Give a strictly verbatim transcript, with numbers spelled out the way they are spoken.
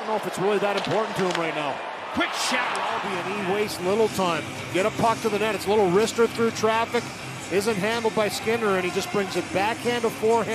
don't know if it's really that important to him right now. Quick shot. Albie, and he wastes little time. Get a puck to the net. It's a little wrister through traffic. Isn't handled by Skinner, and he just brings it backhand to forehand.